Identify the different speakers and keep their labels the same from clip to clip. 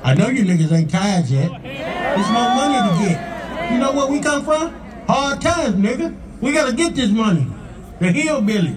Speaker 1: I know you niggas ain't tired yet. There's more money to get. You know where we come from? Hard times, nigga. We gotta get this money. The hillbillies.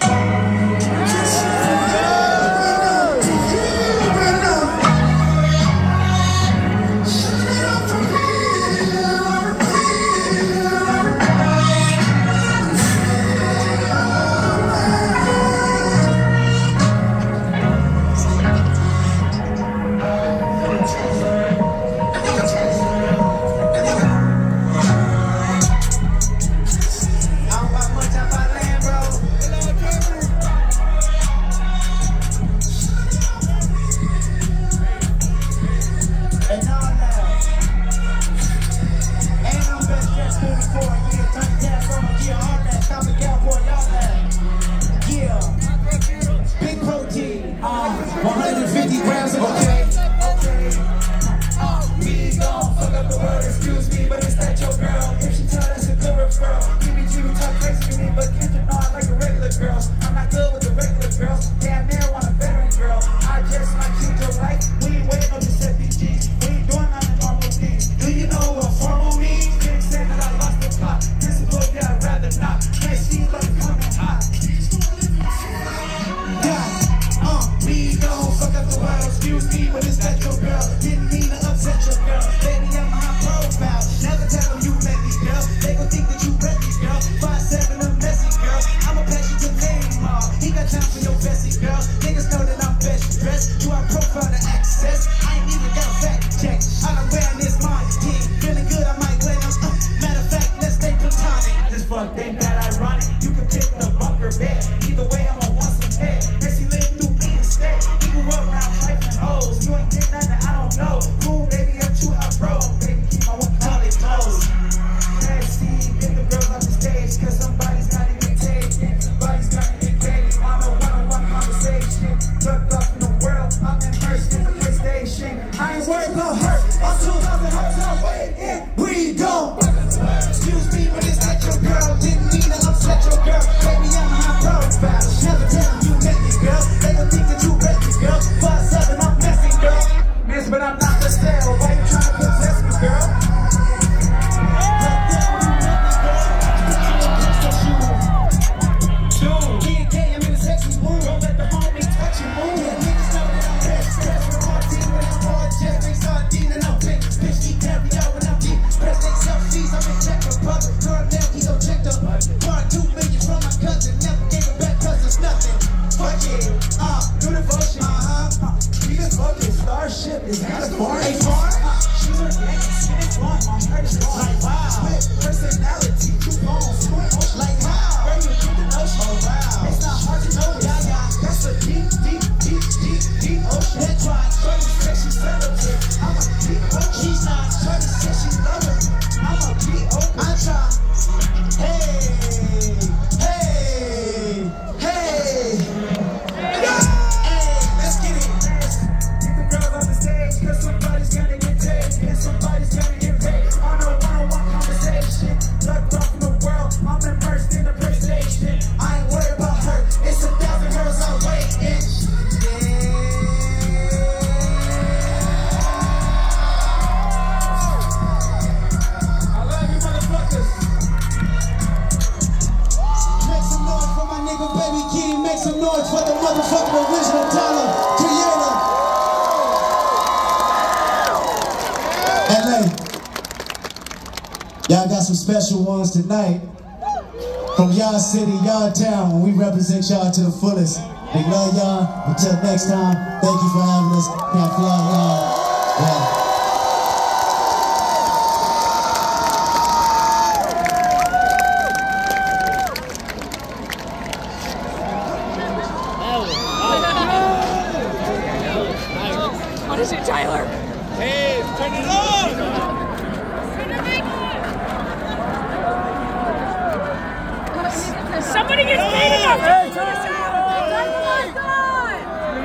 Speaker 2: Y'all got some special ones tonight from y'all city, y'all town, and we represent y'all to the fullest. We love y'all. Until next time, thank you for having us. Can't fly y'all. Yeah.
Speaker 3: What is it, Tyler?
Speaker 4: Hey, turn it on!
Speaker 3: Somebody gets paid enough! Hey, turn this out! Turn the lights on!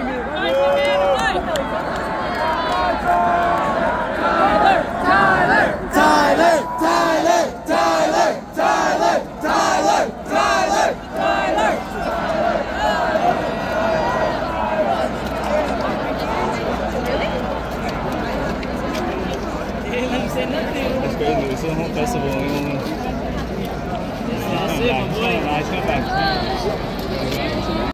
Speaker 3: Tyler! Tyler! Tyler! Tyler! Tyler! Tyler! Tyler! Tyler! Tyler! Really? say nothing.
Speaker 4: That's crazy. It's a whole festival.
Speaker 3: That's it, my boy.
Speaker 4: Come back.